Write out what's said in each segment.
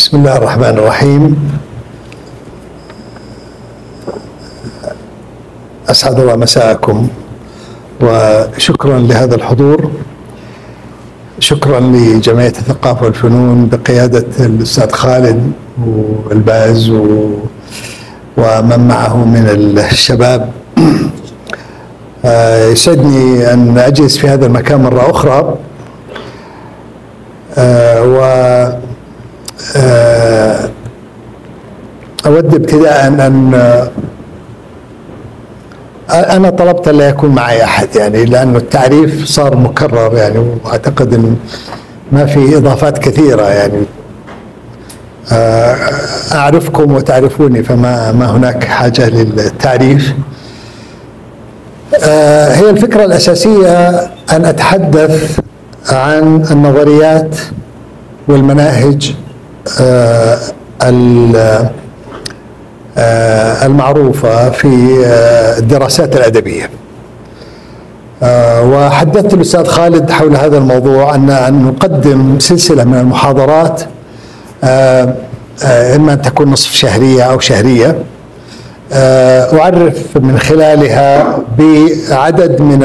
بسم الله الرحمن الرحيم. أسعد الله مساءكم وشكرا لهذا الحضور. شكرا لجمعية الثقافة والفنون بقيادة الأستاذ خالد والباز ومن معه من الشباب. يسعدني أن أجلس في هذا المكان مرة أخرى، أود ابتداء أن أنا طلبت أن لا يكون معي أحد، يعني لأنه التعريف صار مكرر، يعني وأعتقد أن ما في إضافات كثيرة، يعني أعرفكم وتعرفوني فما هناك حاجة للتعريف. هي الفكرة الأساسية أن أتحدث عن النظريات والمناهج المعروفة في الدراسات الأدبية. وحدثت الأستاذ خالد حول هذا الموضوع أن نقدم سلسلة من المحاضرات، إما أن تكون نصف شهرية أو شهرية، أعرف من خلالها بعدد من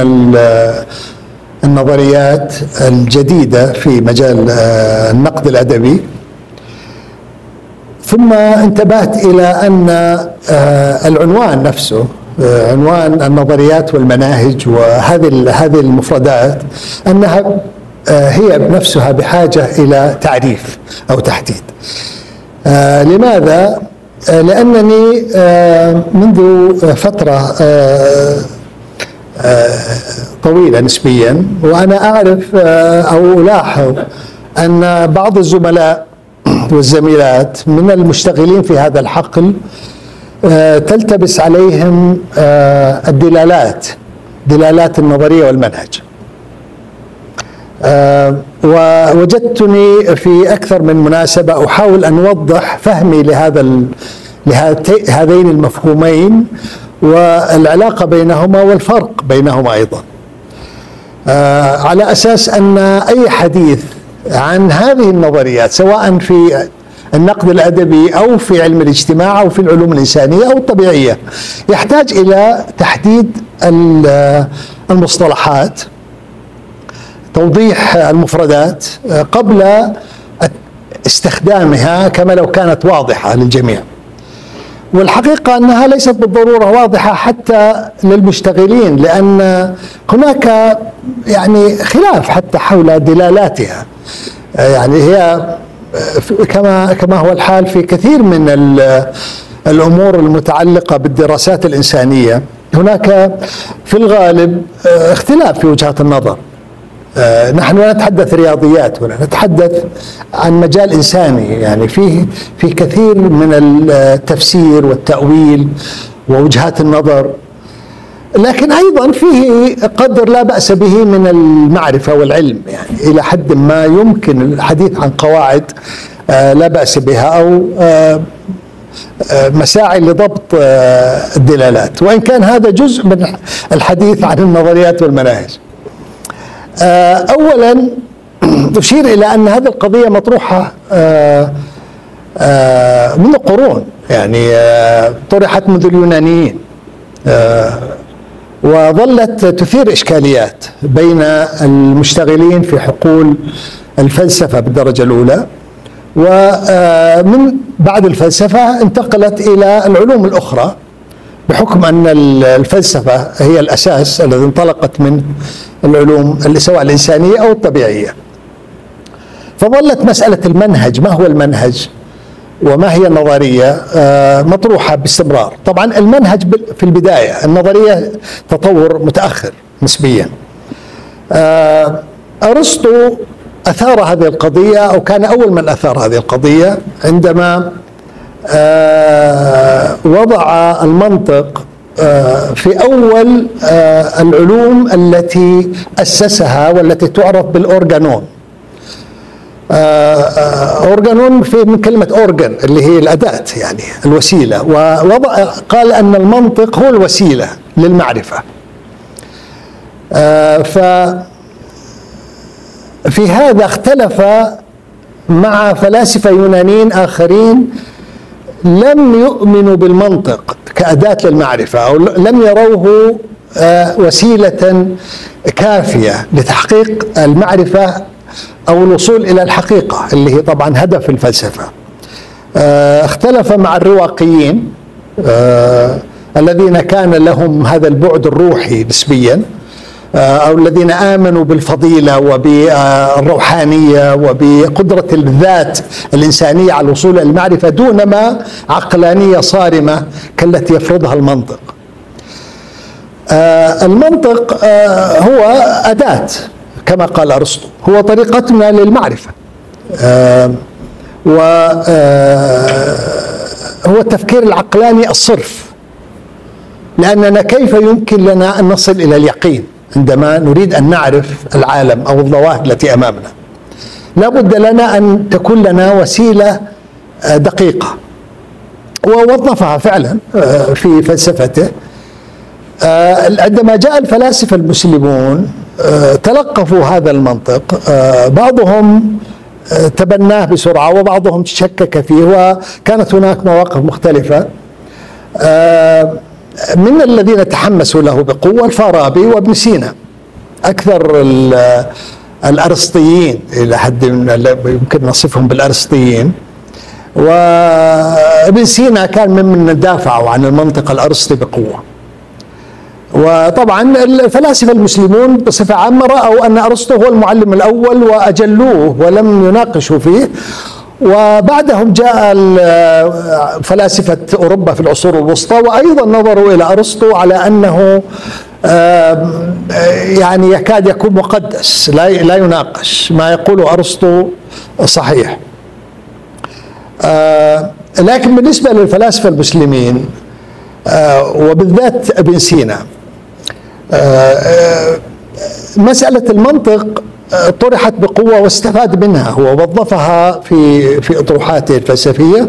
النظريات الجديدة في مجال النقد الأدبي. ثم انتبهت إلى أن العنوان نفسه، عنوان النظريات والمناهج وهذه المفردات، أنها هي بنفسها بحاجة إلى تعريف أو تحديد. لماذا؟ لأنني منذ فترة طويلة نسبيا وأنا أعرف أو ألاحظ أن بعض الزملاء والزميلات من المشتغلين في هذا الحقل تلتبس عليهم دلالات النظرية والمنهج. ووجدتني في أكثر من مناسبة أحاول أن أوضح فهمي لهذين المفهومين والعلاقة بينهما والفرق بينهما أيضا، على أساس أن أي حديث عن هذه النظريات سواء في النقد الأدبي أو في علم الاجتماع أو في العلوم الإنسانية أو الطبيعية يحتاج إلى تحديد المصطلحات، توضيح المفردات قبل استخدامها كما لو كانت واضحة للجميع. والحقيقة أنها ليست بالضرورة واضحة حتى للمشتغلين، لأن هناك يعني خلاف حتى حول دلالاتها. يعني هي كما هو الحال في كثير من الأمور المتعلقة بالدراسات الإنسانية، هناك في الغالب اختلاف في وجهات النظر. نحن لا نتحدث رياضيات ولا نتحدث عن مجال إنساني، يعني في كثير من التفسير والتأويل ووجهات النظر، لكن أيضا فيه قدر لا بأس به من المعرفة والعلم، يعني إلى حد ما يمكن الحديث عن قواعد لا بأس بها أو مساعي لضبط الدلالات، وإن كان هذا جزء من الحديث عن النظريات والمناهج. أولا أشير إلى أن هذه القضية مطروحة منذ قرون، يعني طرحت منذ اليونانيين وظلت تثير إشكاليات بين المشتغلين في حقول الفلسفة بالدرجة الأولى، ومن بعد الفلسفة انتقلت إلى العلوم الأخرى بحكم أن الفلسفة هي الأساس الذي انطلقت من العلوم سواء الإنسانية أو الطبيعية. فظلت مسألة المنهج، ما هو المنهج وما هي النظرية، مطروحة باستمرار. طبعا المنهج في البداية، النظرية تطور متأخر نسبيا. أرسطو أثار هذه القضية أو كان أول من أثار هذه القضية عندما وضع المنطق في أول العلوم التي أسسها والتي تعرف بالأورجانون. أورجانون من كلمة أورجان اللي هي الأداة، يعني الوسيلة، ووضع قال أن المنطق هو الوسيلة للمعرفة. ففي هذا اختلف مع فلاسفة يونانيين آخرين لم يؤمنوا بالمنطق كأداة للمعرفة، أو لم يروه وسيلة كافية لتحقيق المعرفة أو الوصول إلى الحقيقة اللي هي طبعا هدف الفلسفة. اختلف مع الرواقيين الذين كان لهم هذا البعد الروحي نسبيا، أو الذين آمنوا بالفضيلة وبالروحانية وبقدرة الذات الإنسانية على الوصول إلى المعرفة دون ما عقلانية صارمة كالتي يفرضها المنطق. المنطق هو أداة كما قال أرسطو، هو طريقتنا للمعرفة، وهو التفكير العقلاني الصرف، لأننا كيف يمكن لنا أن نصل إلى اليقين عندما نريد أن نعرف العالم أو الظواهر التي أمامنا؟ لا بد لنا أن تكون لنا وسيلة دقيقة، ووظفها فعلا في فلسفته. عندما جاء الفلاسفة المسلمون تلقفوا هذا المنطق، بعضهم تبناه بسرعة وبعضهم شكك فيه، وكانت هناك مواقف مختلفة. من الذين تحمسوا له بقوة الفارابي وابن سينا، أكثر الأرسطيين إلى حد يمكن نصفهم بالأرسطيين. وابن سينا كان ممن دافعوا عن المنطق الأرسطي بقوة. وطبعا الفلاسفة المسلمون بصفة عامة رأوا أن أرسطو هو المعلم الأول وأجلوه ولم يناقشوا فيه، وبعدهم جاء فلاسفة أوروبا في العصور الوسطى وأيضا نظروا إلى أرسطو على أنه يعني يكاد يكون مقدس، لا يناقش، ما يقوله أرسطو صحيح. لكن بالنسبة للفلاسفة المسلمين وبالذات ابن سينا، مسألة المنطق طرحت بقوة واستفاد منها، هو وظفها في أطروحاته الفلسفية،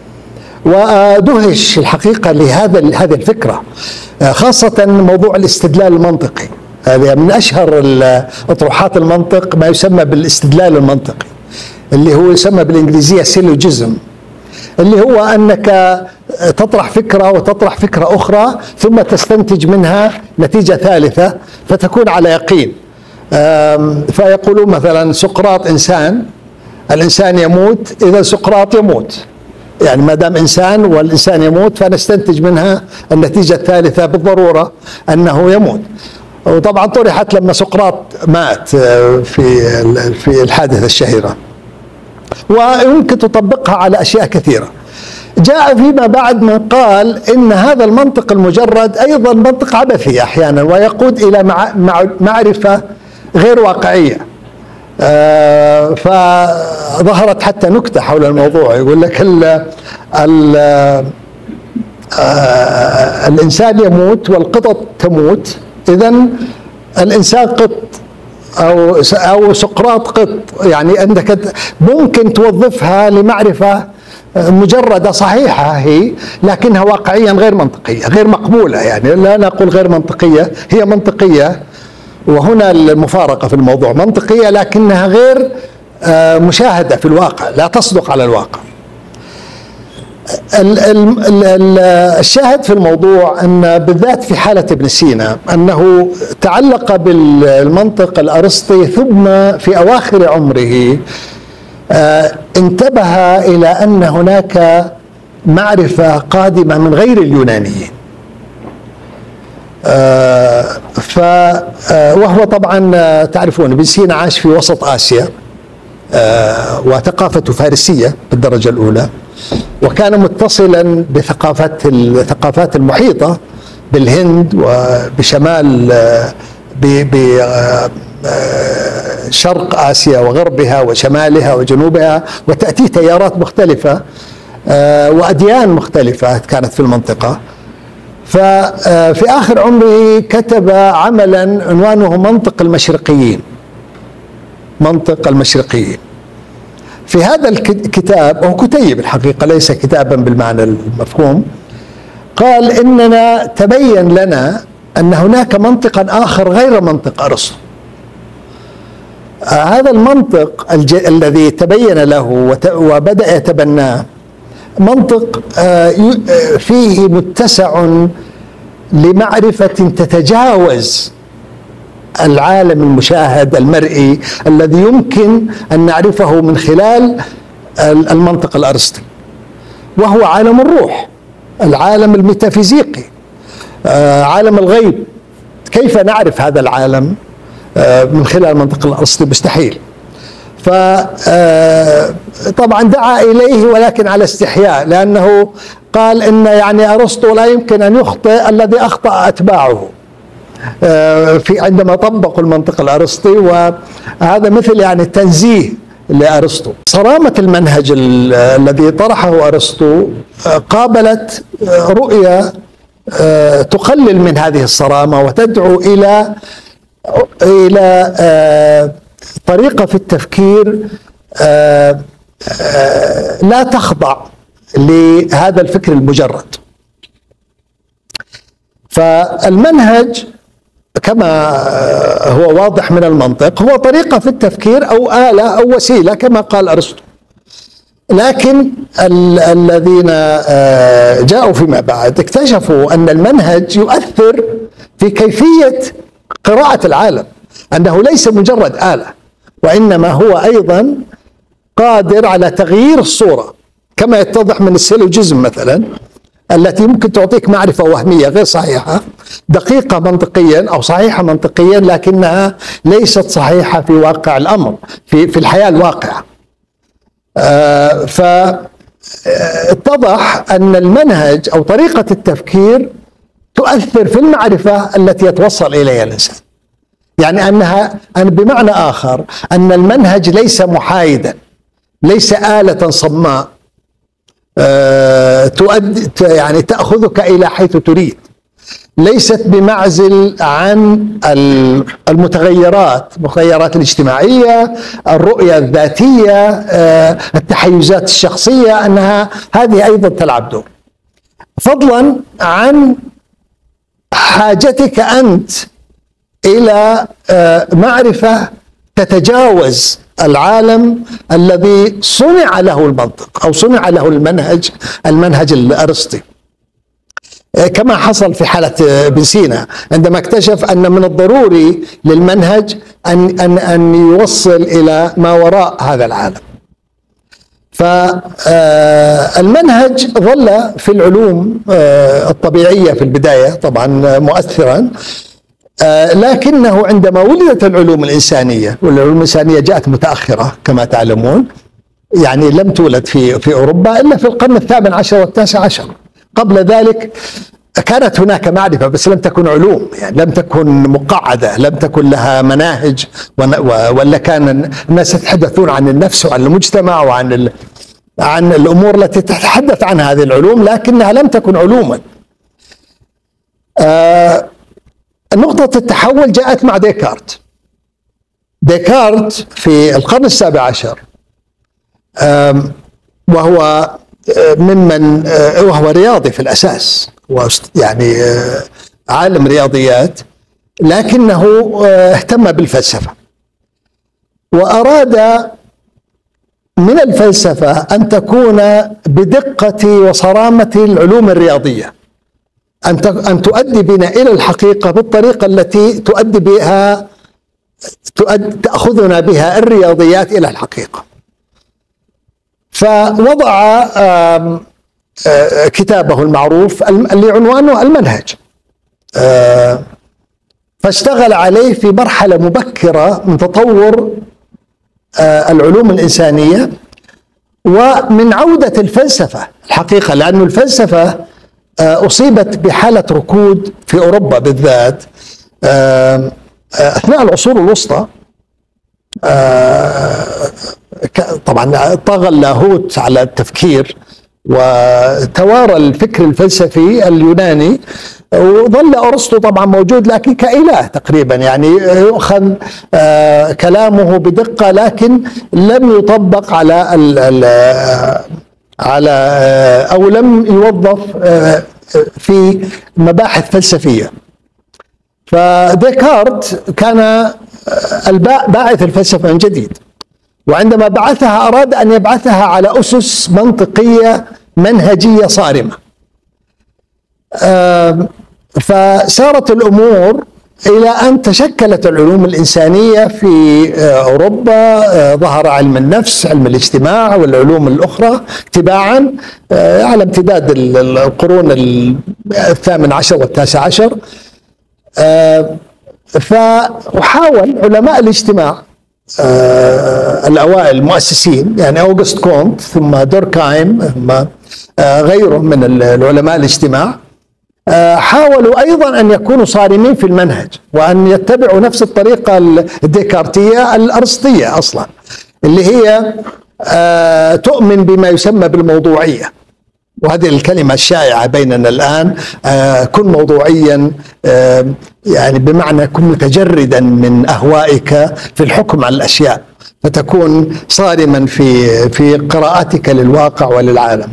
ودهش الحقيقة لهذه الفكرة، خاصة موضوع الاستدلال المنطقي. هذا من أشهر أطروحات المنطق ما يسمى بالاستدلال المنطقي، اللي هو يسمى بالإنجليزية سيلوجيزم، اللي هو أنك تطرح فكرة وتطرح فكرة أخرى ثم تستنتج منها نتيجة ثالثة فتكون على يقين. فيقولون مثلا سقراط إنسان، الإنسان يموت، إذا سقراط يموت، يعني ما دام إنسان والإنسان يموت فنستنتج منها النتيجة الثالثة بالضرورة أنه يموت. وطبعا طرحت لما سقراط مات في الحادثة الشهيرة، ويمكن تطبقها على أشياء كثيرة. جاء فيما بعد من قال إن هذا المنطق المجرد أيضا منطق عبثي أحيانا ويقود إلى معرفة غير واقعية. فظهرت حتى نكتة حول الموضوع، يقول لك الإنسان يموت والقطط تموت، إذن الإنسان قط أو سقراط قط، يعني أنك ممكن توظفها لمعرفة مجردة صحيحة هي، لكنها واقعيا غير منطقية، غير مقبولة. يعني لا نقول غير منطقية، هي منطقية، وهنا المفارقة في الموضوع، منطقية لكنها غير مشاهدة في الواقع، لا تصدق على الواقع. الشاهد في الموضوع أن بالذات في حالة ابن سينا أنه تعلق بالمنطق الأرسطي، ثم في أواخر عمره انتبه إلى أن هناك معرفة قادمة من غير اليونانيين. وهو طبعا تعرفون ابن سينا عاش في وسط آسيا، وثقافته فارسية بالدرجة الأولى، وكان متصلا الثقافات المحيطة بالهند وبشمال بشرق آسيا وغربها وشمالها وجنوبها، وتأتي تيارات مختلفة وأديان مختلفة كانت في المنطقة. ففي آخر عمره كتب عملا عنوانه منطق المشرقيين. منطق المشرقيين. في هذا الكتاب، وهو كتيب الحقيقة ليس كتابا بالمعنى المفهوم، قال إننا تبين لنا أن هناك منطقا آخر غير منطق أرسطو، هذا المنطق الذي تبين له وبدأ يتبناه منطق فيه متسع لمعرفة تتجاوز العالم المشاهد المرئي الذي يمكن أن نعرفه من خلال المنطق الأرسطي، وهو عالم الروح، العالم الميتافيزيقي، عالم الغيب. كيف نعرف هذا العالم من خلال المنطق الأرسطي؟ مستحيل. فطبعا دعا إليه ولكن على استحياء، لأنه قال إن يعني أرسطو لا يمكن أن يخطئ الذي أخطأ أتباعه عندما طبقوا المنطق الأرسطي، وهذا مثل يعني تنزيه لأرسطو. صرامة المنهج الذي طرحه أرسطو قابلت رؤية تقلل من هذه الصرامة وتدعو إلى طريقة في التفكير لا تخضع لهذا الفكر المجرد. فالمنهج كما هو واضح من المنطق هو طريقة في التفكير أو آلة أو وسيلة كما قال أرسطو، لكن الذين جاءوا فيما بعد اكتشفوا أن المنهج يؤثر في كيفية قراءة العالم، أنه ليس مجرد آلة، وإنما هو أيضا قادر على تغيير الصورة، كما يتضح من السيلوجيزم مثلا التي ممكن تعطيك معرفة وهمية غير صحيحة، دقيقة منطقيا أو صحيحة منطقيا، لكنها ليست صحيحة في واقع الأمر، في الحياة الواقعة. فاتضح أن المنهج أو طريقة التفكير تؤثر في المعرفة التي يتوصل إليها الإنسان. يعني أن بمعنى آخر أن المنهج ليس محايدا، ليس آلة صماء يعني تأخذك إلى حيث تريد، ليست بمعزل عن المتغيرات الاجتماعية، الرؤية الذاتية، التحيزات الشخصية، أنها هذه أيضا تلعب دور، فضلا عن حاجتك أنت إلى معرفة تتجاوز العالم الذي صنع له المنطق أو صنع له المنهج الأرسطي، كما حصل في حالة ابن سينا عندما اكتشف أن من الضروري للمنهج أن يوصل إلى ما وراء هذا العالم. فالمنهج ظل في العلوم الطبيعية في البداية طبعا مؤثرا، لكنه عندما ولدت العلوم الإنسانية، والعلوم الإنسانية جاءت متأخرة كما تعلمون، يعني لم تولد في أوروبا إلا في القرن الثامن عشر والتاسع عشر. قبل ذلك كانت هناك معرفة بس لم تكن علوم، يعني لم تكن مقعدة، لم تكن لها مناهج، ولا كان الناس يتحدثون عن النفس وعن المجتمع وعن الأمور التي تتحدث عنها هذه العلوم، لكنها لم تكن علوما. نقطة التحول جاءت مع ديكارت في القرن السابع عشر، وهو وهو رياضي في الأساس، يعني عالم رياضيات، لكنه اهتم بالفلسفة، وأراد من الفلسفة أن تكون بدقة وصرامة العلوم الرياضية، أن تؤدي بنا إلى الحقيقة بالطريقة التي تأخذنا بها الرياضيات إلى الحقيقة. فوضع كتابه المعروف اللي عنوانه المنهج، فاشتغل عليه في مرحلة مبكرة من تطور العلوم الإنسانية ومن عودة الفلسفة الحقيقة، لأن الفلسفة أصيبت بحالة ركود في أوروبا بالذات أثناء العصور الوسطى. طبعا طغى اللاهوت على التفكير وتوارى الفكر الفلسفي اليوناني، وظل أرسطو طبعا موجود لكن كإله تقريبا، يعني يؤخذ كلامه بدقة لكن لم يطبق على أو لم يوظف في مباحث فلسفية. فديكارت كان باعث الفلسفة من جديد، وعندما بعثها أراد أن يبعثها على أسس منطقية منهجية صارمة. فسارت الأمور إلى أن تشكلت العلوم الإنسانية في أوروبا. ظهر علم النفس، علم الاجتماع، والعلوم الأخرى تباعا على امتداد القرون الثامن عشر والتاسع عشر. فحاول علماء الاجتماع الأوائل المؤسسين، يعني أوغست كونت ثم دوركهايم ثم غيرهم من العلماء الاجتماع، حاولوا أيضا أن يكونوا صارمين في المنهج وأن يتبعوا نفس الطريقة الديكارتية الأرسطية أصلا، اللي هي تؤمن بما يسمى بالموضوعية. وهذه الكلمة الشائعة بيننا الآن، كن موضوعيا، يعني بمعنى كن متجردا من أهوائك في الحكم على الأشياء، فتكون صارما في قراءتك للواقع وللعالم.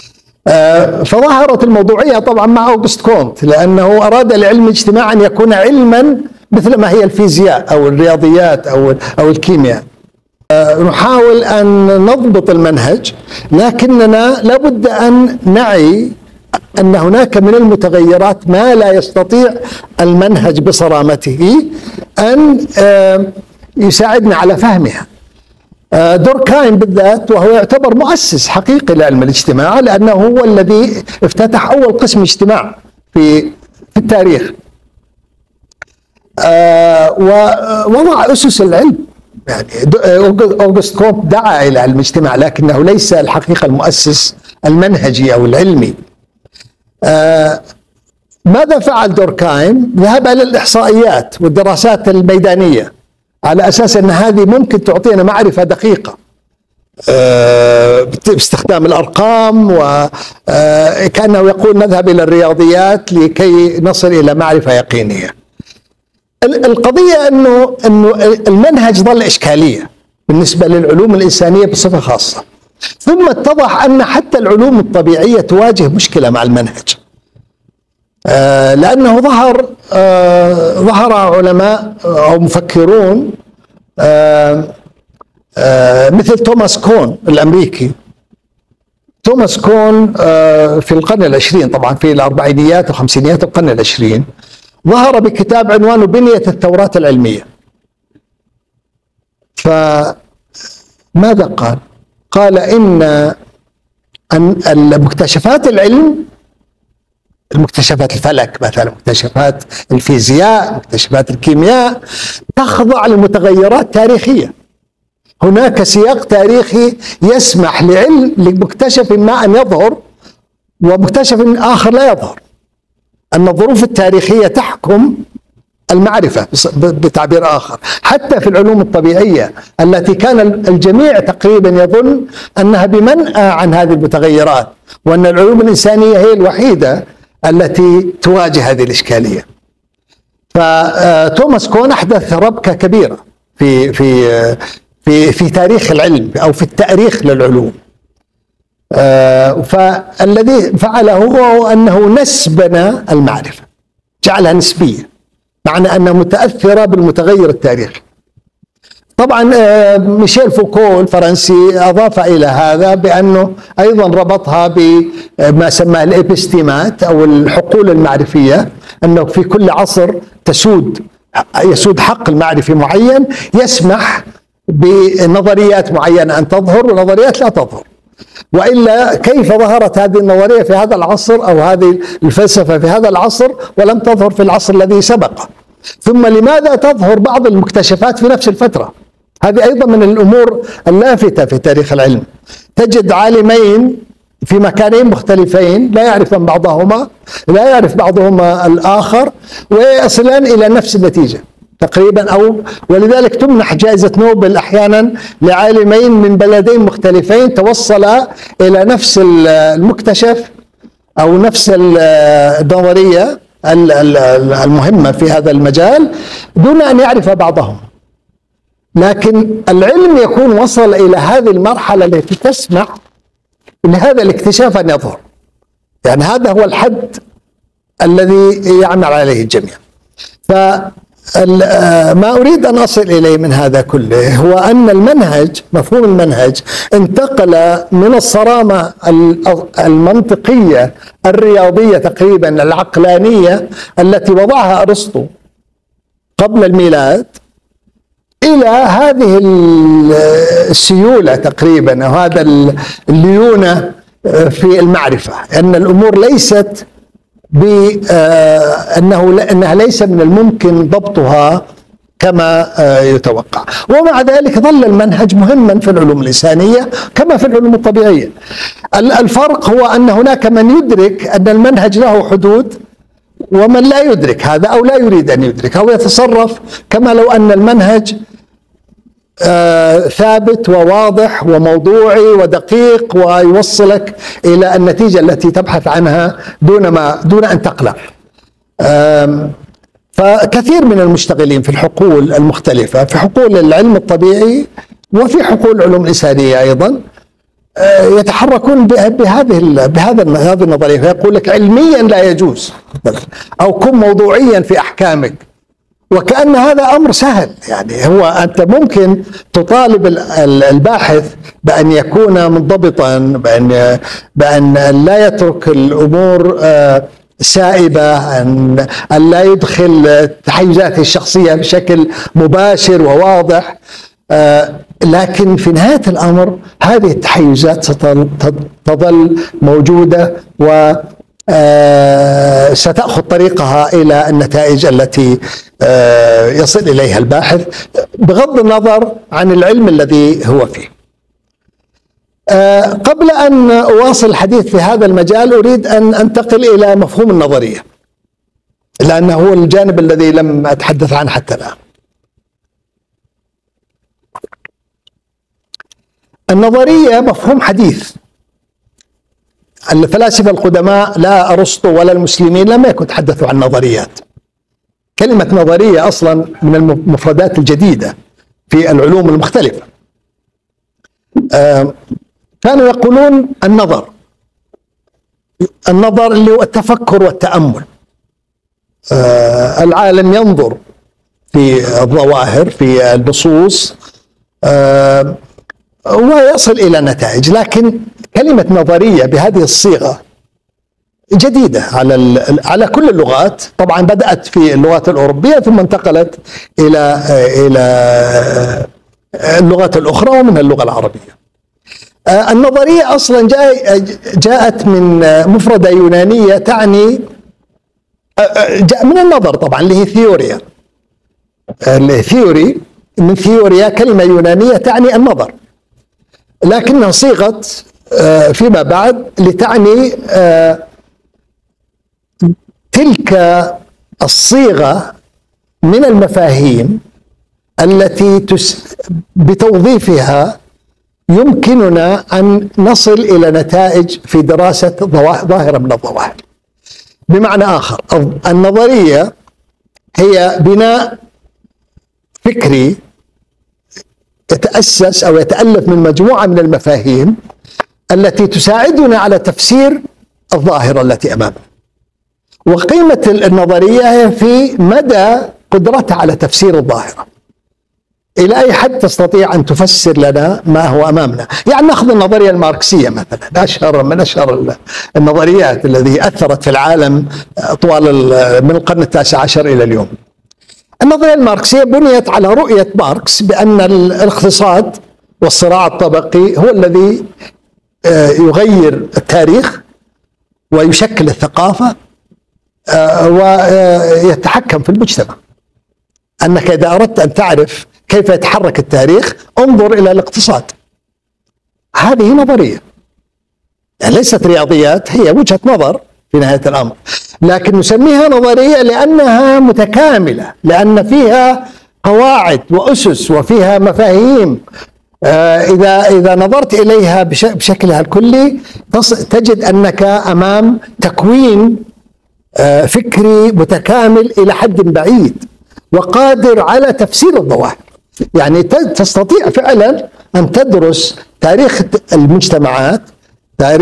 فظهرت الموضوعية طبعا مع أوغست كونت، لأنه أراد العلم الاجتماع أن يكون علما مثل ما هي الفيزياء أو الرياضيات أو الكيمياء. نحاول أن نضبط المنهج، لكننا لابد أن نعي أن هناك من المتغيرات ما لا يستطيع المنهج بصرامته أن يساعدنا على فهمها. دوركهايم بالذات، وهو يعتبر مؤسس حقيقي لعلم الاجتماع، لأنه هو الذي افتتح أول قسم اجتماع في التاريخ، ووضع أسس العلم. يعني أوغست كونت دعا إلى علم الاجتماع، لكنه ليس الحقيقة المؤسس المنهجي أو العلمي. ماذا فعل دوركهايم؟ ذهب إلى الإحصائيات والدراسات الميدانية على أساس أن هذه ممكن تعطينا معرفة دقيقة باستخدام الأرقام، وكأنه يقول نذهب إلى الرياضيات لكي نصل إلى معرفة يقينية. القضية أنه المنهج ظل إشكالية بالنسبة للعلوم الإنسانية بصفة خاصة، ثم اتضح أن حتى العلوم الطبيعية تواجه مشكلة مع المنهج، لأنه ظهر علماء أو مفكرون مثل توماس كون الأمريكي. توماس كون في القرن العشرين، طبعا في الأربعينيات وخمسينيات القرن العشرين، ظهر بكتاب عنوانه بنية الثورات العلمية. فماذا قال؟ قال إن المكتشفات العلم، المكتشفات الفلك مثلا، مكتشفات الفيزياء، مكتشفات الكيمياء، تخضع لمتغيرات تاريخية. هناك سياق تاريخي يسمح لمكتشف ما أن يظهر ومكتشف آخر لا يظهر. أن الظروف التاريخية تحكم المعرفة بتعبير آخر. حتى في العلوم الطبيعية التي كان الجميع تقريبا يظن أنها بمنأى عن هذه المتغيرات، وأن العلوم الإنسانية هي الوحيدة التي تواجه هذه الإشكالية. فتوماس كون أحدث ربكة كبيرة في تاريخ العلم أو في التأريخ للعلوم. فالذي فعله هو أنه نسبنا المعرفة، جعلها نسبية، معنى أنها متأثرة بالمتغير التاريخي. طبعا ميشيل فوكو الفرنسي أضاف إلى هذا بأنه أيضا ربطها بما سماه الإبستيمات أو الحقول المعرفية، أنه في كل عصر يسود حق المعرفي معين يسمح بنظريات معينة أن تظهر ونظريات لا تظهر. وإلا كيف ظهرت هذه النظرية في هذا العصر أو هذه الفلسفة في هذا العصر ولم تظهر في العصر الذي سبقه؟ ثم لماذا تظهر بعض المكتشفات في نفس الفترة؟ هذه أيضا من الأمور اللافتة في تاريخ العلم. تجد عالمين في مكانين مختلفين لا يعرفان بعضهما، لا يعرف بعضهما الآخر، ويصلان إلى نفس النتيجة تقريبا. ولذلك تمنح جائزة نوبل أحيانا لعالمين من بلدين مختلفين توصلا إلى نفس المكتشف أو نفس النظرية المهمة في هذا المجال دون أن يعرف بعضهم. لكن العلم يكون وصل إلى هذه المرحلة التي تسمح لهذا الاكتشاف أن يظهر. يعني هذا هو الحد الذي يعمل عليه الجميع. ما أريد أن أصل إليه من هذا كله هو أن المنهج، مفهوم المنهج، انتقل من الصرامة المنطقية الرياضية تقريبا العقلانية التي وضعها أرسطو قبل الميلاد إلى هذه السيولة تقريبا، أو هذا الليونة في المعرفة، أن الأمور ليست أنها ليس من الممكن ضبطها كما يتوقع. ومع ذلك ظل المنهج مهما في العلوم الإنسانية كما في العلوم الطبيعية. الفرق هو أن هناك من يدرك أن المنهج له حدود، ومن لا يدرك هذا أو لا يريد أن يدرك، أو يتصرف كما لو أن المنهج ثابت وواضح وموضوعي ودقيق ويوصلك إلى النتيجة التي تبحث عنها دون أن تقلق. فكثير من المشتغلين في الحقول المختلفة، في حقول العلم الطبيعي وفي حقول العلوم الإنسانية أيضا، يتحركون بهذه النظرية، فيقول لك علميا لا يجوز، أو كن موضوعيا في أحكامك، وكأن هذا أمر سهل. يعني هو أنت ممكن تطالب الباحث بأن يكون منضبطا، بأن لا يترك الأمور سائبة، أن لا يدخل تحيزاته الشخصية بشكل مباشر وواضح، لكن في نهاية الأمر هذه التحيزات ستظل موجودة ستأخذ طريقها إلى النتائج التي يصل إليها الباحث بغض النظر عن العلم الذي هو فيه. قبل أن أواصل الحديث في هذا المجال أريد أن أنتقل إلى مفهوم النظرية، لأنه هو الجانب الذي لم أتحدث عنه حتى الآن. النظرية مفهوم حديث. الفلاسفة القدماء لا أرسطو ولا المسلمين لم يكن تحدثوا عن نظريات. كلمة نظرية أصلا من المفردات الجديدة في العلوم المختلفة. كانوا يقولون النظر اللي هو التفكر والتأمل. العالم ينظر في الظواهر، في النصوص، ويصل إلى نتائج. لكن كلمة نظرية بهذه الصيغة جديدة على كل اللغات، طبعا بدأت في اللغات الأوروبية ثم انتقلت إلى اللغات الأخرى ومنها اللغة العربية. النظرية أصلا جاءت من مفردة يونانية تعني، جاء من النظر طبعا، اللي هي ثيوريا. الثيوري من ثيوريا كلمة يونانية تعني النظر، لكنها صيغت فيما بعد لتعني تلك الصيغة من المفاهيم التي بتوظيفها يمكننا أن نصل إلى نتائج في دراسة ظاهرة من الظواهر. بمعنى آخر، النظرية هي بناء فكري يتأسس أو يتألف من مجموعة من المفاهيم التي تساعدنا على تفسير الظاهرة التي أمامنا. وقيمة النظرية هي في مدى قدرتها على تفسير الظاهرة، إلى أي حد تستطيع أن تفسر لنا ما هو أمامنا. يعني نأخذ النظرية الماركسية مثلا، من أشهر النظريات التي أثرت في العالم طوال من القرن التاسع عشر إلى اليوم. النظرية الماركسية بنيت على رؤية ماركس بأن الاقتصاد والصراع الطبقي هو الذي يغير التاريخ ويشكل الثقافة ويتحكم في المجتمع. أنك إذا أردت أن تعرف كيف يتحرك التاريخ انظر إلى الاقتصاد. هذه نظرية، يعني ليست رياضيات، هي وجهة نظر في نهاية الأمر، لكن نسميها نظرية لأنها متكاملة، لأن فيها قواعد وأسس وفيها مفاهيم. إذا نظرت إليها بشكلها الكلي تجد أنك أمام تكوين فكري متكامل إلى حد بعيد وقادر على تفسير الظواهر. يعني تستطيع فعلا أن تدرس تاريخ المجتمعات،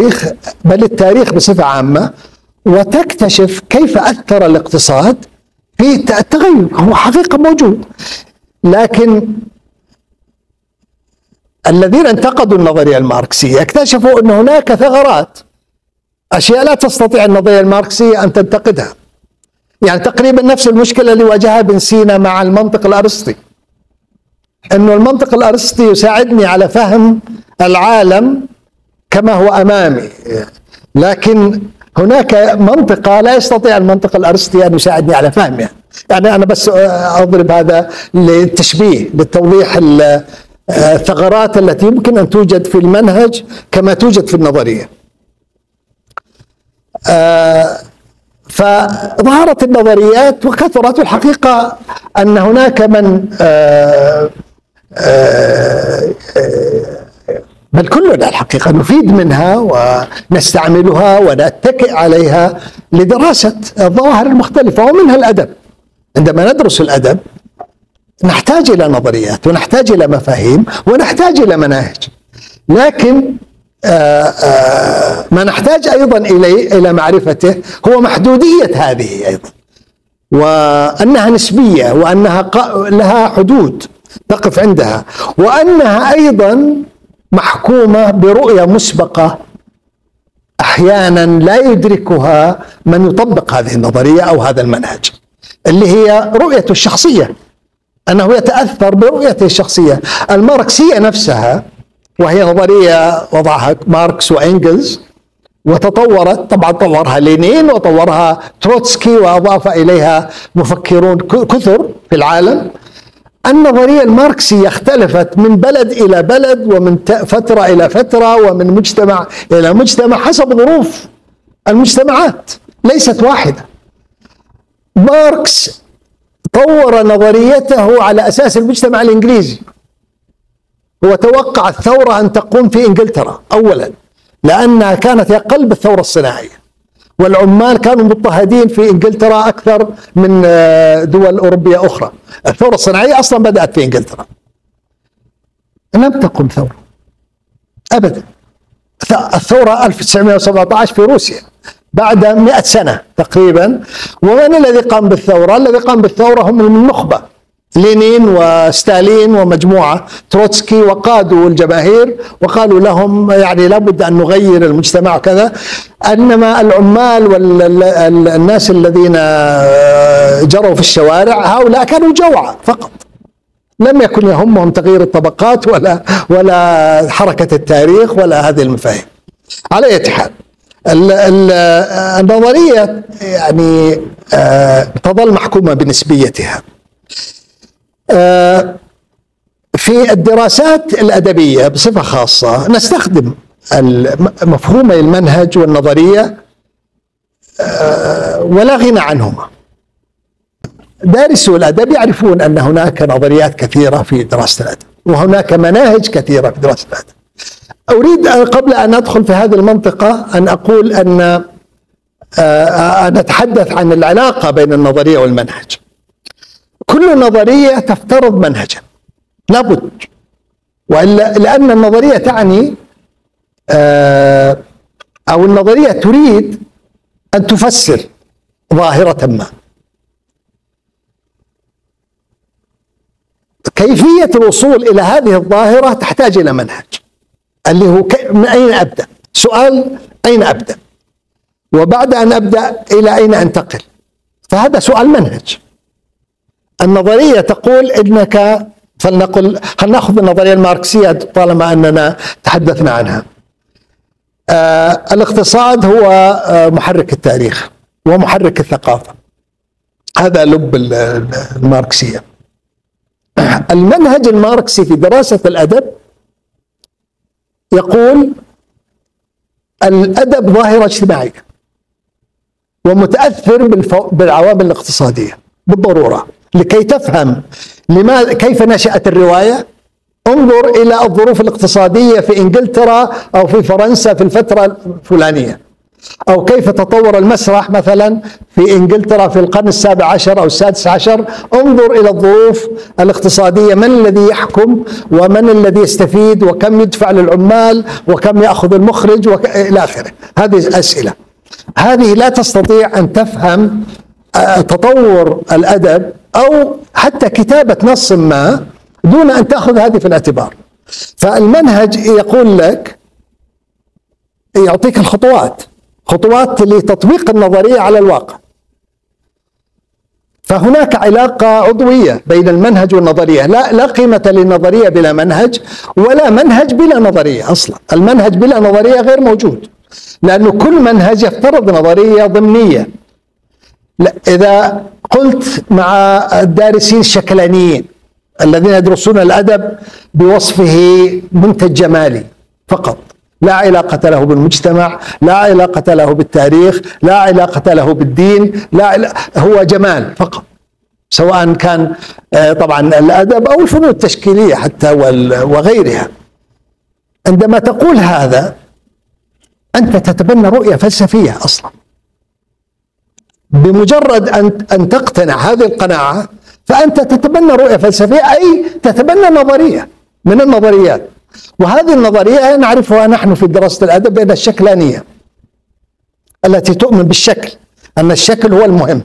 بل التاريخ بصفة عامة، وتكتشف كيف أثر الاقتصاد في تغير، هو حقيقة موجود. لكن الذين انتقدوا النظرية الماركسية اكتشفوا أن هناك ثغرات، أشياء لا تستطيع النظرية الماركسية أن تنتقدها. يعني تقريبا نفس المشكلة اللي واجهها ابن سينا مع المنطق الأرسطي، أنه المنطق الأرسطي يساعدني على فهم العالم كما هو أمامي، لكن هناك منطقة لا يستطيع المنطق الأرسطي أن يساعدني على فهمها. يعني أنا بس أضرب هذا للتشبيه، للتوضيح الثغرات التي يمكن أن توجد في المنهج كما توجد في النظرية. فظهرت النظريات وكثرت، الحقيقة أن هناك من بل كلنا الحقيقة نفيد منها ونستعملها ونتكئ عليها لدراسة الظواهر المختلفة، ومنها الأدب. عندما ندرس الأدب نحتاج إلى نظريات ونحتاج إلى مفاهيم ونحتاج إلى مناهج، لكن ما نحتاج أيضا إلى معرفته هو محدودية هذه أيضا، وأنها نسبية، وأنها لها حدود تقف عندها، وأنها أيضا محكومة برؤية مسبقة أحيانا لا يدركها من يطبق هذه النظرية أو هذا المنهج، اللي هي رؤيته الشخصية، أنه يتأثر برؤيته الشخصية. الماركسية نفسها، وهي نظرية وضعها ماركس وإنجلز وتطورت، طبعا طورها لينين وطورها تروتسكي وأضاف إليها مفكرون كثر في العالم. النظرية الماركسية اختلفت من بلد إلى بلد ومن فترة إلى فترة ومن مجتمع إلى مجتمع حسب ظروف المجتمعات، ليست واحدة. ماركس طور نظريته على أساس المجتمع الإنجليزي، هو توقع الثورة أن تقوم في إنجلترا أولا، لأنها كانت هي قلب الثورة الصناعية، والعمال كانوا مضطهدين في إنجلترا أكثر من دول أوروبية أخرى. الثورة الصناعية أصلا بدأت في إنجلترا، لم تقم ثورة أبدا. الثورة 1917 في روسيا بعد 100 سنة تقريبا. ومن الذي قام بالثورة؟ الذي قام بالثورة هم النخبة، لينين وستالين ومجموعة تروتسكي، وقادوا الجماهير وقالوا لهم يعني لابد أن نغير المجتمع وكذا. إنما العمال والناس الذين جروا في الشوارع هؤلاء كانوا جوعى فقط، لم يكن يهمهم تغيير الطبقات ولا حركة التاريخ ولا هذه المفاهيم. على أي حال النظرية يعني تظل محكومة بنسبيتها. في الدراسات الأدبية بصفة خاصة نستخدم مفهومي المنهج والنظرية ولا غنى عنهما. دارسو الأدب يعرفون أن هناك نظريات كثيرة في دراسة الأدب وهناك مناهج كثيرة في دراسة الأدب. أريد قبل أن أدخل في هذه المنطقة أن أقول أن نتحدث عن العلاقة بين النظرية والمنهج. كل نظرية تفترض منهجا لابد، وإلا لأن النظرية تعني أو النظرية تريد أن تفسر ظاهرة ما. كيفية الوصول إلى هذه الظاهرة تحتاج إلى منهج، اللي هو من أين أبدأ؟ سؤال أين أبدأ؟ وبعد أن أبدأ إلى أين أنتقل؟ فهذا سؤال منهج. النظرية تقول إنك فلنقل نأخذ النظرية الماركسية طالما أننا تحدثنا عنها. الاقتصاد هو محرك التاريخ ومحرك الثقافة، هذا لب الماركسية. المنهج الماركسي في دراسة الأدب يقول الأدب ظاهرة اجتماعية ومتأثر بالعوامل الاقتصادية بالضرورة. لكي تفهم كيف نشأت الرواية انظر إلى الظروف الاقتصادية في إنجلترا أو في فرنسا في الفترة الفلانية، أو كيف تطور المسرح مثلا في إنجلترا في القرن السابع عشر أو السادس عشر. انظر إلى الظروف الاقتصادية، من الذي يحكم ومن الذي يستفيد وكم يدفع للعمال وكم يأخذ المخرج إلى آخره. هذه الأسئلة هذه لا تستطيع أن تفهم تطور الأدب أو حتى كتابة نص ما دون أن تأخذ هذه في الاعتبار. فالمنهج يقول لك، يعطيك الخطوات، خطوات لتطبيق النظرية على الواقع. فهناك علاقة عضوية بين المنهج والنظرية. لا قيمة للنظرية بلا منهج، ولا منهج بلا نظرية. أصلا المنهج بلا نظرية غير موجود، لأنه كل منهج يفترض نظرية ضمنية. إذا قلت مع الدارسين الشكلانيين الذين يدرسون الأدب بوصفه منتج جمالي فقط، لا علاقة له بالمجتمع، لا علاقة له بالتاريخ، لا علاقة له بالدين، هو جمال فقط، سواء كان طبعا الأدب أو الفنون التشكيلية حتى وغيرها. عندما تقول هذا أنت تتبنى رؤية فلسفية أصلا. بمجرد أن تقتنع هذه القناعة فأنت تتبنى رؤية فلسفية، أي تتبنى نظرية من النظريات. وهذه النظرية نعرفها نحن في دراسة الأدب بين الشكلانية التي تؤمن بالشكل، أن الشكل هو المهم.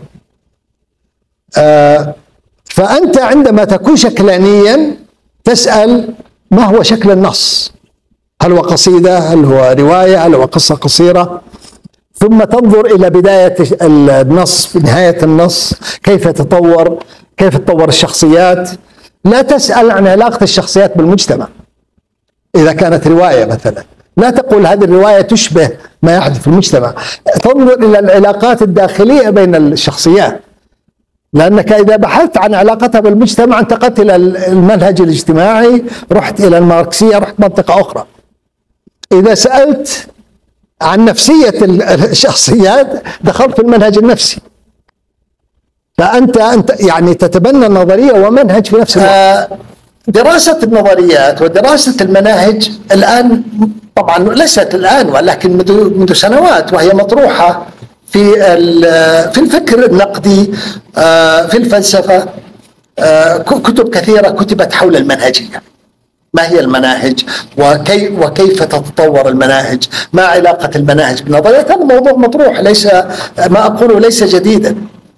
فأنت عندما تكون شكلانيا تسأل ما هو شكل النص؟ هل هو قصيدة؟ هل هو رواية؟ هل هو قصة قصيرة؟ ثم تنظر إلى بداية النص، نهاية النص، كيف تطور الشخصيات. لا تسأل عن علاقة الشخصيات بالمجتمع. إذا كانت رواية مثلا لا تقول هذه الرواية تشبه ما يحدث في المجتمع، تنظر إلى العلاقات الداخلية بين الشخصيات، لأنك إذا بحثت عن علاقتها بالمجتمع انتقلت إلى المنهج الاجتماعي، رحت إلى الماركسية، رحت منطقة أخرى. إذا سألت عن نفسية الشخصيات دخلت في المنهج النفسي. فأنت يعني تتبنى النظرية ومنهج في نفس الوقت. دراسة النظريات ودراسة المناهج الآن طبعا ليست الآن، ولكن منذ سنوات وهي مطروحة في الفكر النقدي، في الفلسفة. كتب كثيرة كتبت حول المنهجية. ما هي المناهج وكيف تتطور المناهج؟ ما علاقة المناهج بالنظريات؟ هذا موضوع مطروح، ليس ما أقوله ليس جديدا.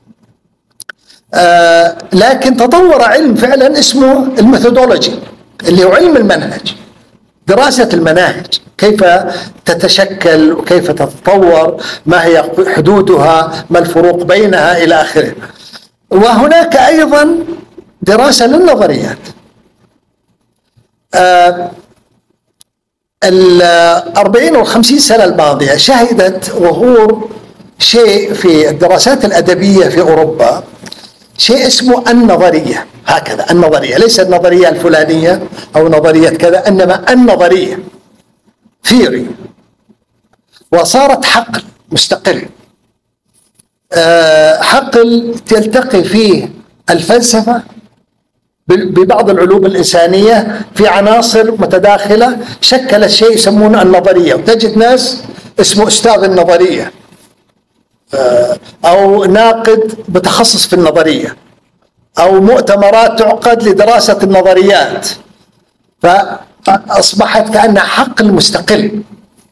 لكن تطور علم فعلا اسمه الميثودولوجي، اللي هو علم المنهج، دراسة المناهج، كيف تتشكل وكيف تتطور، ما هي حدودها، ما الفروق بينها إلى آخره. وهناك أيضا دراسة للنظريات. 40 و50 سنة الماضية شهدت ظهور شيء في الدراسات الأدبية في أوروبا، شيء اسمه النظرية. هكذا النظرية، ليس النظرية الفلانية أو نظرية كذا، إنما النظرية ثيوري، وصارت حقل مستقل، حقل تلتقي فيه الفلسفة ببعض العلوم الإنسانية في عناصر متداخلة شكلت شيء يسمونه النظرية. وتجد ناس اسمه أستاذ النظرية أو ناقد متخصص في النظرية، أو مؤتمرات تعقد لدراسة النظريات. فأصبحت كأنها حقل مستقل.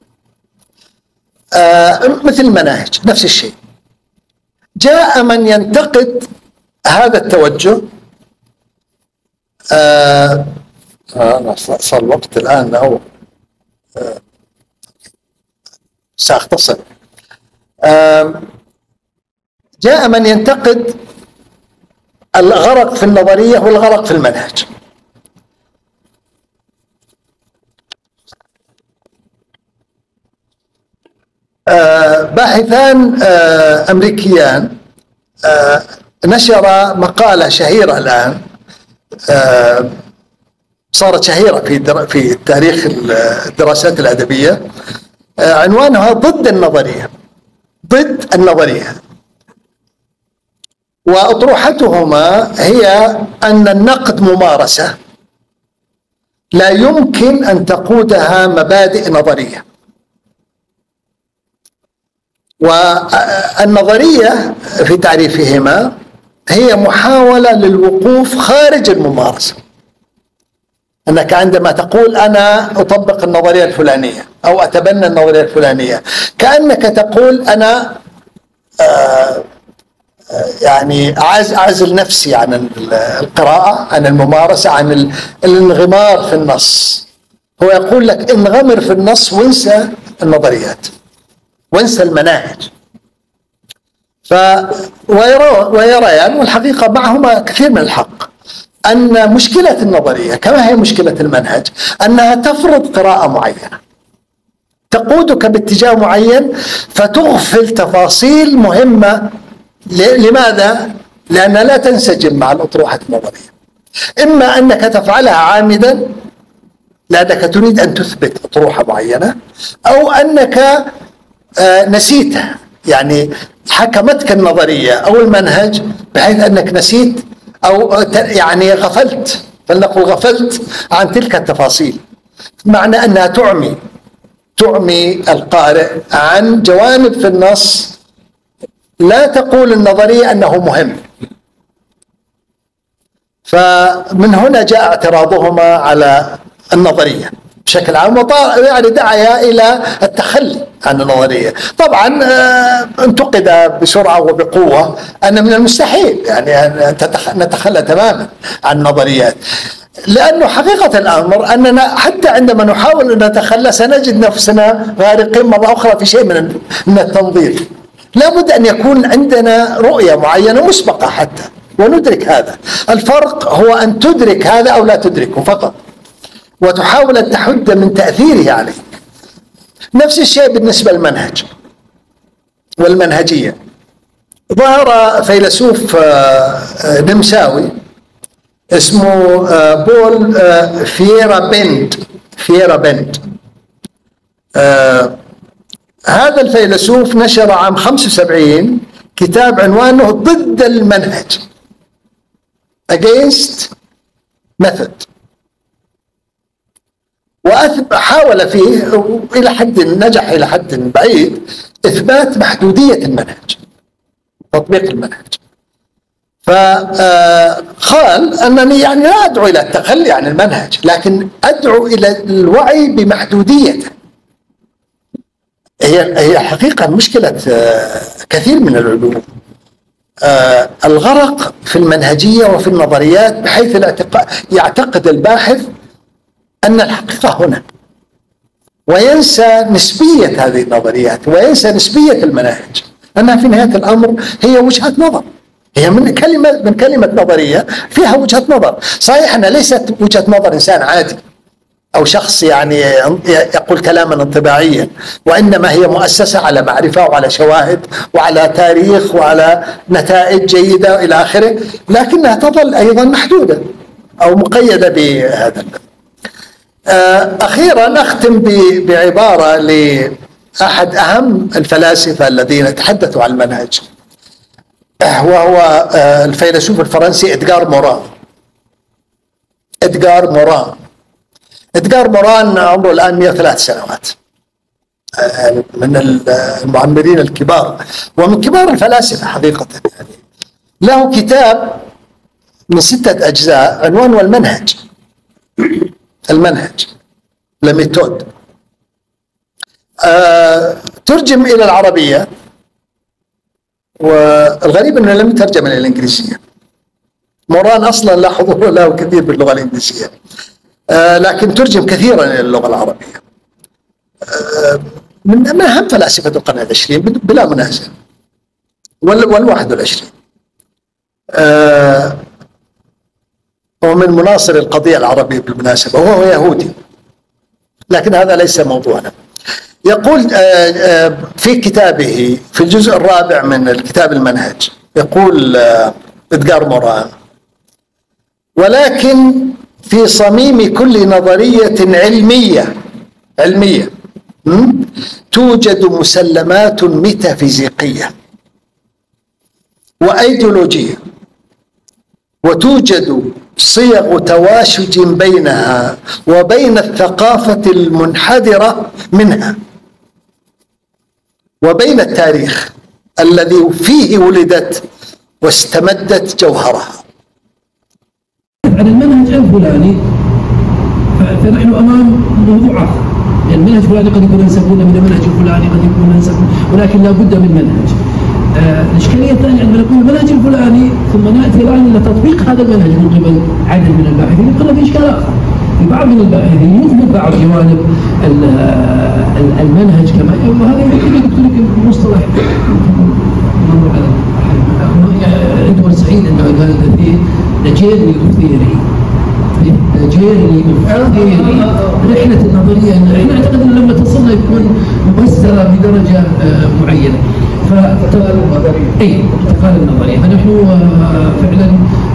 مثل المناهج نفس الشيء. جاء من ينتقد هذا التوجه. صار الوقت الآن أو سأختصر. جاء من ينتقد الغرق في النظرية والغرق في المنهج. باحثان أمريكيان نشر مقالة شهيرة الآن، صارت شهيرة في تاريخ الدراسات الأدبية، عنوانها ضد النظرية. ضد النظرية. وأطروحتهما هي أن النقد ممارسة لا يمكن أن تقودها مبادئ نظرية. والنظرية في تعريفهما هي محاولة للوقوف خارج الممارسة. أنك عندما تقول أنا أطبق النظرية الفلانية أو أتبنى النظرية الفلانية، كأنك تقول أنا يعني أعزل نفسي عن القراءة، عن الممارسة، عن الانغمار في النص. هو يقول لك انغمر في النص وانسى النظريات وانسى المناهج. ويريان، والحقيقة معهما كثير من الحق، أن مشكلة النظرية كما هي مشكلة المنهج أنها تفرض قراءة معينة تقودك باتجاه معين فتغفل تفاصيل مهمة. لماذا؟ لأنها لا تنسجم مع الأطروحة النظرية. إما أنك تفعلها عامدا لأنك تريد أن تثبت أطروحة معينة، أو أنك نسيتها، يعني حكمتك النظرية أو المنهج بحيث أنك نسيت أو يعني غفلت، فلنقل غفلت عن تلك التفاصيل، معنى أنها تعمي القارئ عن جوانب في النص لا تقول النظرية أنه مهم. فمن هنا جاء اعتراضهما على النظرية بشكل عام، يعني دعا إلى التخلي عن النظرية. طبعا انتقد بسرعة وبقوة أن من المستحيل يعني أن نتخلى تماما عن النظريات، لأنه حقيقة الأمر أننا حتى عندما نحاول أن نتخلى سنجد نفسنا غارقين مرة أخرى في شيء من التنظير. لا بد أن يكون عندنا رؤية معينة مسبقة حتى وندرك هذا. الفرق هو أن تدرك هذا أو لا تدركه فقط، وتحاول أن تحد من تأثيره عليك. نفس الشيء بالنسبة للمنهج والمنهجية. ظهر فيلسوف نمساوي اسمه بول فييرابند. هذا الفيلسوف نشر عام 75 كتاب عنوانه ضد المنهج، Against Method، وحاول فيه إلى حد نجح إلى حد بعيد إثبات محدودية المنهج، تطبيق المنهج. فقال أنني يعني لا أدعو إلى التخلي عن المنهج، لكن أدعو إلى الوعي بمحدوديته. هي حقيقة مشكلة كثير من العلوم، الغرق في المنهجية وفي النظريات بحيث يعتقد الباحث أن الحقيقة هنا، وينسى نسبية هذه النظريات وينسى نسبية المناهج، أنها في نهاية الأمر هي وجهة نظر، هي من كلمة نظرية فيها وجهة نظر. صحيح أنها ليست وجهة نظر إنسان عادي أو شخص يعني يقول كلاما انطباعيا، وإنما هي مؤسسة على معرفة وعلى شواهد وعلى تاريخ وعلى نتائج جيدة إلى آخره، لكنها تظل أيضا محدودة أو مقيدة بهذا. أخيرا أختم بعبارة لأحد أهم الفلاسفة الذين تحدثوا عن المنهج، وهو الفيلسوف الفرنسي إدغار موران عمره الآن 103 سنوات، من المعمرين الكبار ومن كبار الفلاسفة حقيقة. يعني له كتاب من 6 أجزاء عنوانه المنهج لميثود، ترجم إلى العربية، والغريب أنه لم يترجم إلى الإنجليزية. موران أصلا لا حضور له كثير باللغة الإنجليزية، لكن ترجم كثيرا إلى اللغة العربية. من أهم فلاسفة القرن العشرين بلا منازع، وال21. ومن مناصر القضية العربية بالمناسبة، وهو يهودي، لكن هذا ليس موضوعنا. يقول في كتابه في الجزء الرابع من الكتاب المنهج، يقول إدغار موران: ولكن في صميم كل نظرية علمية توجد مسلمات ميتافيزيقية وأيديولوجية، وتوجد صيغ تواشج بينها وبين الثقافة المنحدرة منها، وبين التاريخ الذي فيه ولدت واستمدت جوهرها. عن المنهج الفلاني فنحن أمام موضوع آخر، يعني المنهج الفلاني قد يكون أنسب من المنهج الفلاني، قد يكون أنسب، ولكن لا بد من منهج. الإشكالية الثانية عندما نقول المنهج الفلاني ثم نأتي الآن إلى تطبيق هذا المنهج من قبل عدد من الباحثين يقول في إشكال آخر. في بعض من الباحثين يثبت بعض جوانب المنهج كما وهذا يمكن قلت لك المصطلح مر على أحد إدوارد سعيد عندما قال فيه the journey of theory. رحلة النظرية احنا نعتقد ان لما تصلنا يكون مبسرة بدرجة معينة. فانتقال النظرية. انتقال النظرية. فنحن فعلا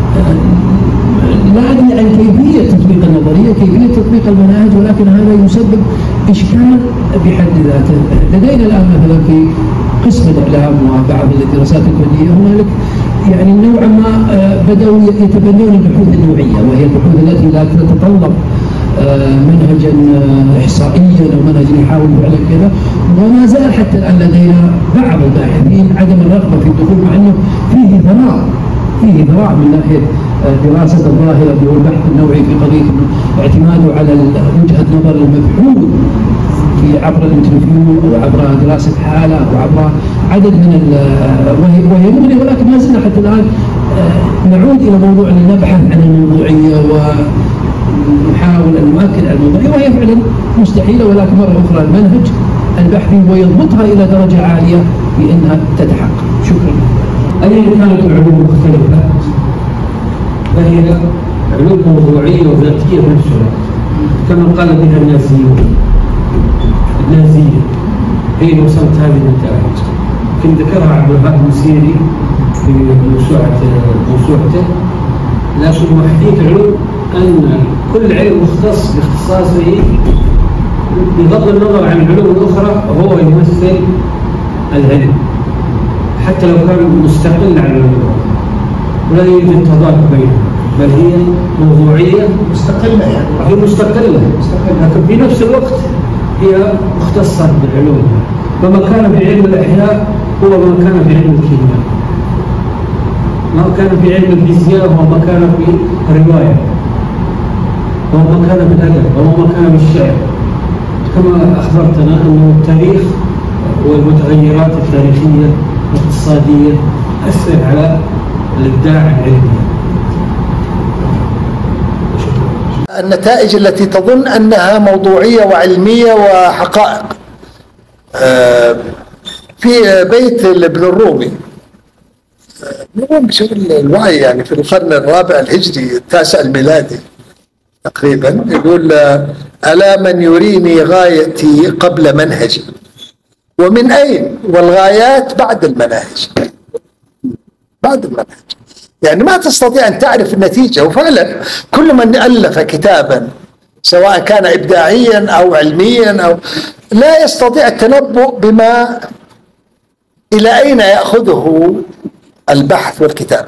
لا ندري عن كيفية تطبيق النظرية، كيفية تطبيق المناهج، ولكن هذا يسبب إشكال بحد ذاته. لدينا الآن مثلا في قسم الإعلام وبعض الدراسات الفنية هنالك يعني نوعا ما بدأوا يتبنون البحوث النوعية، وهي البحوث التي لا تتطلب منهجا إحصائيا أو منهجا يحاول فعلا كذا. وما زال حتى الآن لدينا بعض الباحثين عدم الرغبة في الدخول، مع أنه فيه ذراع من ناحية دراسة الظاهرة اللي هو البحث النوعي في قضية اعتماده على وجهة نظر المبحوث في عبر الانترفيو أو عبر دراسة حالة أو عبر عدد من وهي مغنية، ولكن ما زلنا حتى الآن نعود إلى موضوع أن نبحث عن الموضوعية ونحاول أن نؤكد على الموضوعية، وهي فعلا مستحيلة. ولكن مرة أخرى المنهج البحثي ويضبطها إلى درجة عالية بأنها تتحقق. شكرا. أين كانت العلوم مختلفة؟ فهي علوم موضوعية وذاتية في نفس الوقت، كما قال بها النازيون. النازية حين وصلت هذه النتائج كان ذكرها عبد الوهاب المسيري في موسوعته. لكن وحدية العلوم أن كل علم مختص باختصاصه بغض النظر عن العلوم الأخرى هو يمثل العلم حتى لو كان مستقل عن العلوم، ولا يوجد تضاد بينهم، بل هي موضوعية مستقلة. يعني هي مستقلة لكن في نفس الوقت هي مختصة بالعلوم. فما كان في علم الأحياء هو ما كان في علم الكيمياء، ما كان في علم الفيزياء هو ما كان في الرواية، هو ما كان في الأدب، هو ما كان في الشعر. كما أخبرتنا أن التاريخ والمتغيرات التاريخية الاقتصادية أثر على الإبداع العلمي. النتائج التي تظن أنها موضوعية وعلمية وحقائق. في بيت ابن الرومي بشغل الوعي يعني في القرن الرابع الهجري التاسع الميلادي تقريبا، يقول: ألا من يريني غايتي قبل منهجي، ومن أين؟ والغايات بعد المناهج. بعد المنهج يعني ما تستطيع أن تعرف النتيجة. وفعلا كل من ألف كتابا سواء كان إبداعيا أو علميا أو لا يستطيع التنبؤ بما إلى أين يأخذه البحث والكتاب.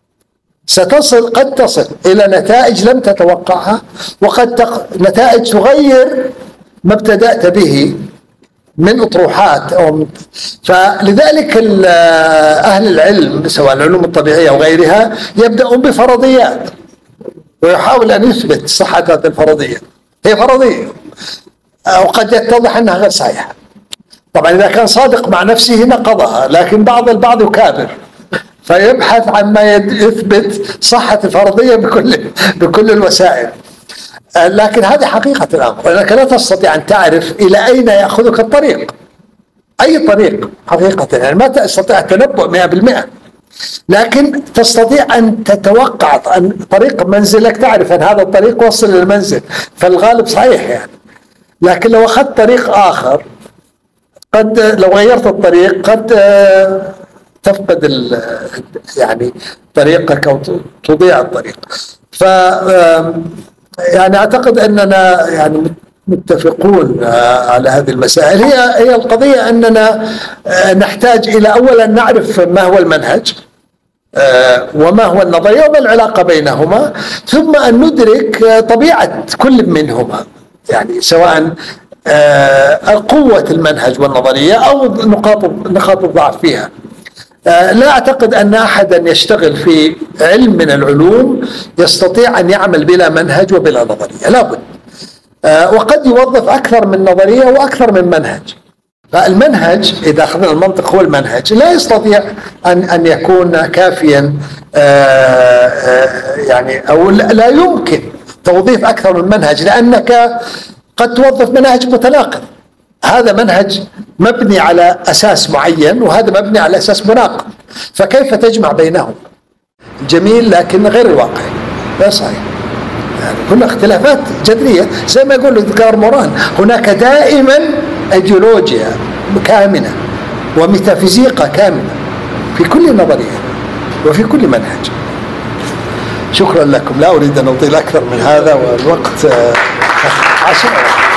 قد تصل إلى نتائج لم تتوقعها، وقد نتائج تغير ما ابتدأت به من أطروحات فلذلك أهل العلم سواء العلوم الطبيعية أو غيرها يبدأون بفرضيات ويحاول أن يثبت صحة هذه الفرضية. هي فرضية وقد يتضح أنها غير صحيحة. طبعا إذا كان صادق مع نفسه نقضها، لكن البعض يكابر فيبحث عن ما يثبت صحة الفرضية بكل الوسائل. لكن هذه حقيقة الأمر، أنك لا تستطيع أن تعرف إلى أين يأخذك الطريق، أي طريق حقيقة، يعني ما تستطيع التنبؤ 100%، لكن تستطيع أن تتوقع أن طريق منزلك، تعرف أن هذا الطريق وصل للمنزل، فالغالب صحيح يعني. لكن لو أخذت طريق آخر قد لو غيرت الطريق قد تفقد يعني طريقك أو تضيع الطريق. ف يعني أعتقد أننا يعني متفقون على هذه المسائل. هي القضية أننا نحتاج إلى أولا نعرف ما هو المنهج وما هو النظرية وما العلاقة بينهما، ثم أن ندرك طبيعة كل منهما، يعني سواء قوة المنهج والنظرية أو نقاط الضعف فيها. لا أعتقد أن أحدا يشتغل في علم من العلوم يستطيع أن يعمل بلا منهج وبلا نظرية، لابد. وقد يوظف أكثر من نظرية وأكثر من منهج. فالمنهج إذا أخذنا المنطق هو المنهج لا يستطيع أن يكون كافيا، يعني أو لا يمكن توظيف أكثر من منهج، لأنك قد توظف منهج متناقض. هذا منهج مبني على أساس معين وهذا مبني على أساس مناقض، فكيف تجمع بينهم؟ جميل لكن غير الواقعي، لا صحيح. يعني كلها اختلافات جذرية زي ما يقول إدغار موران، هناك دائما أيديولوجيا كامنة وميتافيزيقا كامنة في كل نظرية وفي كل منهج. شكرا لكم، لا أريد أن أطيل أكثر من هذا والوقت عشان